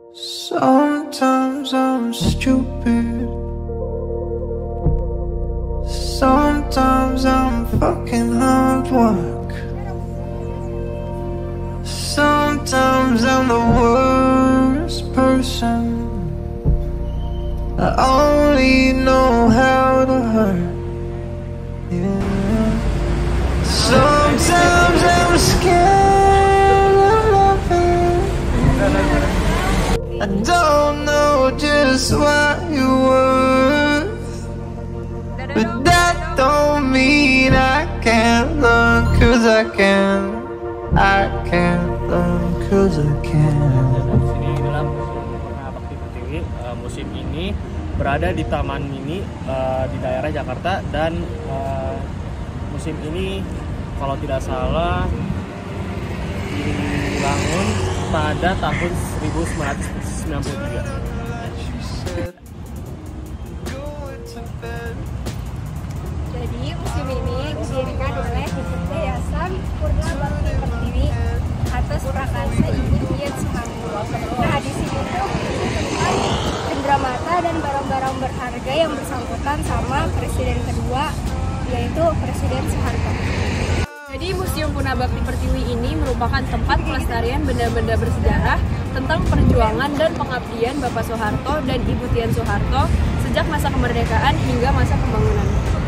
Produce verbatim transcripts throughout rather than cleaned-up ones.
Sometimes I'm stupid. Sometimes I'm fucking hard work. Sometimes I'm the worst person. I only know how to hurt. Yeah. Sometimes I'm scared of loving. I don't know just what you're worth, but that don't mean I can't learn, cause I can. I can't learn, cause I can. Sini adalah Museum Purna Bakti Pertiwi. Uh, museum ini berada di Taman Mini uh, di daerah Jakarta, dan uh, museum ini kalau tidak salah dibangun pada tahun seribu sembilan ratus sembilan puluh tiga. Jadi museum ini didirikan oleh Yayasan Purna Bakti Pertiwi atas prakarsa Ibu Dian Soeharto. Nah, di sini tuh tempat cendramata dan barang-barang berharga yang bersangkutan sama Presiden kedua, yaitu Presiden Soeharto. Jadi Museum Purna Bakti Pertiwi ini merupakan tempat pelestarian benda-benda bersejarah tentang perjuangan dan pengabdian Bapak Soeharto dan Ibu Dian Soeharto sejak masa kemerdekaan hingga masa pembangunan.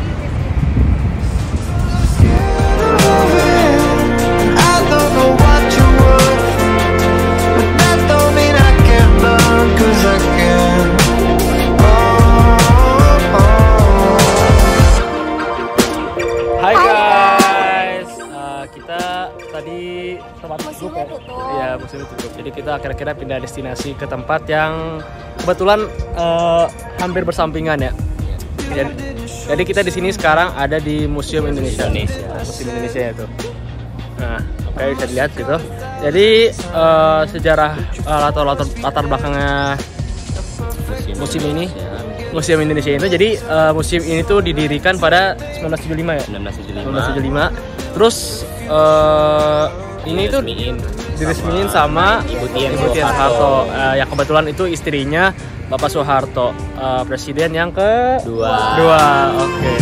Hai guys, uh, kita tadi tempat tutup ya. Iya, museumnya tutup. Jadi kita kira-kira pindah destinasi ke tempat yang kebetulan uh, hampir bersampingan ya. Jadi, jadi kita di sini sekarang ada di Museum Indonesia. Indonesia. Museum Indonesia itu. Nah, oke, okay, bisa dilihat gitu. Jadi uh, sejarah uh, latar, latar latar belakangnya museum, museum ini. Museum Indonesia itu, jadi uh, museum ini tuh didirikan pada seribu sembilan ratus tujuh puluh lima ya. seribu sembilan ratus tujuh puluh lima. Terus uh, ini tuh diresmiin sama Ibu Dian Soeharto. Uh, yang kebetulan itu istrinya Bapak Soeharto, uh, presiden yang kedua. Dua. Oke. Okay.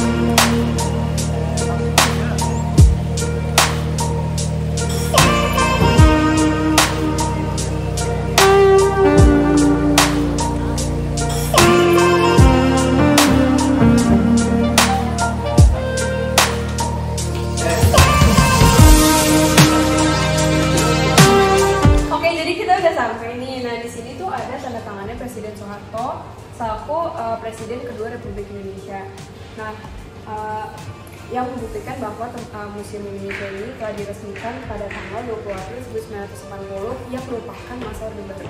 Presiden Soeharto selaku uh, Presiden kedua Republik Indonesia. Nah, uh, yang membuktikan bahwa uh, Museum Indonesia ini telah diresmikan pada tanggal dua puluh April seribu sembilan ratus delapan puluh yang merupakan masa Orde Baru.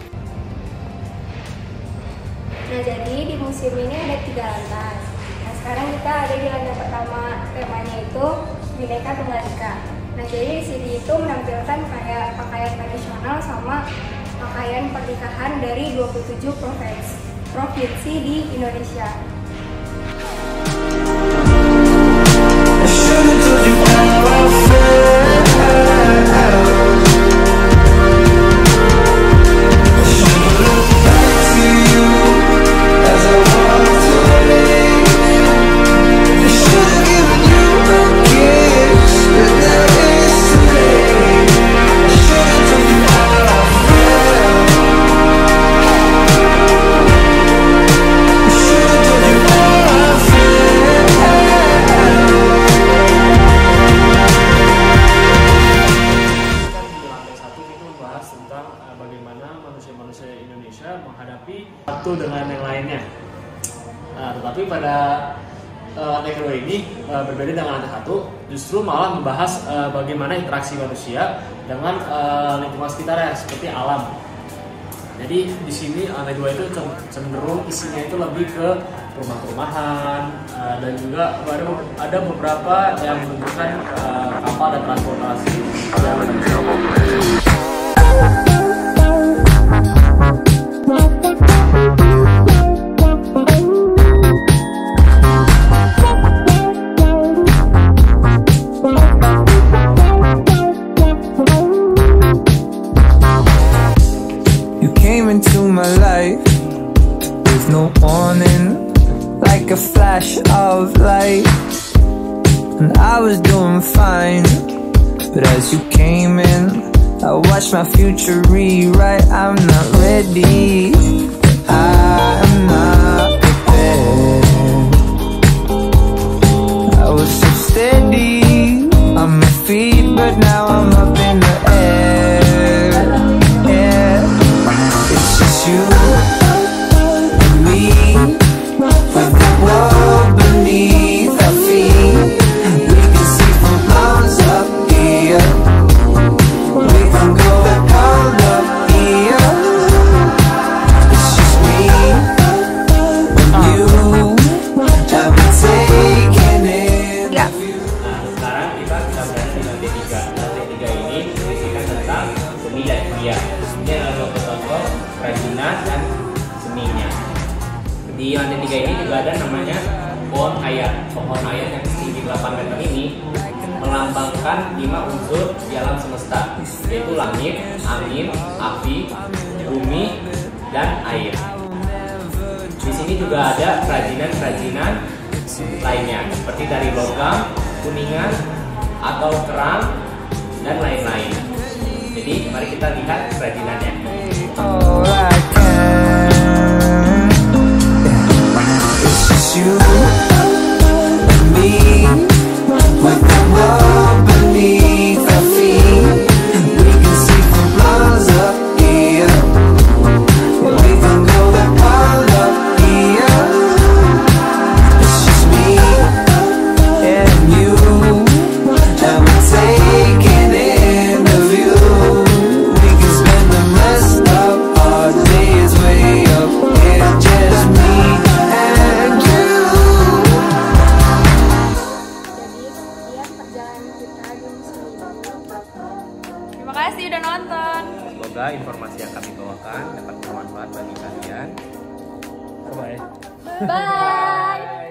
Nah, jadi di museum ini ada tiga lantai. Nah, sekarang kita ada di lantai pertama, temanya itu Bhinneka Tunggal Ika. Nah, jadi di sini itu menampilkan kayak pakaian tradisional sama pakaian pernikahan dari dua puluh tujuh provinsi, provinsi di Indonesia. Manusia Indonesia menghadapi satu dengan yang lainnya. Nah, tetapi pada uh, lantai kedua ini uh, berbeda dengan lantai satu, justru malah membahas uh, bagaimana interaksi manusia dengan uh, lingkungan sekitarnya seperti alam. Jadi di sini lantai dua itu cenderung isinya itu lebih ke rumah-rumahan uh, dan juga ada beberapa yang menunjukkan uh, kapal dan transportasi. You can't came into my life with no warning, like a flash of light. And I was doing fine, but as you came in, I watched my future rewrite. I'm not ready, I'm not prepared. I was so steady on my feet, but now I'm up in the air, yeah. It's just you and me, with the world beneath our feet. We can see from miles up here, we can go all up here. It's just me and you, and we're taking in the view. Nah, sekarang kita sudah berada di lantai tiga. Lantai tiga ini berisikan tentang seni dan kimia. Ini adalah contoh-contoh kerajinan dan seninya. Di lantai tiga ini juga ada namanya pohon ayat. Pohon ayat yang setinggi delapan meter ini melambangkan lima unsur di alam semesta, yaitu langit, angin, api, bumi, dan air. Di sini juga ada kerajinan-kerajinan lainnya, seperti dari logam, kuningan, atau kerang, dan lain-lain. Jadi mari kita lihat kerajinannya. All I can, it's just you and me, with the world beneath our feet. We can see from miles up here, and we can go all up here. It's just me and you, and we're taking in the view. We can spend the rest of our days way up here, just me and you. Terima kasih udah nonton. Semoga informasi yang kami bawakan dapat bermanfaat bagi kalian. Bye. Bye.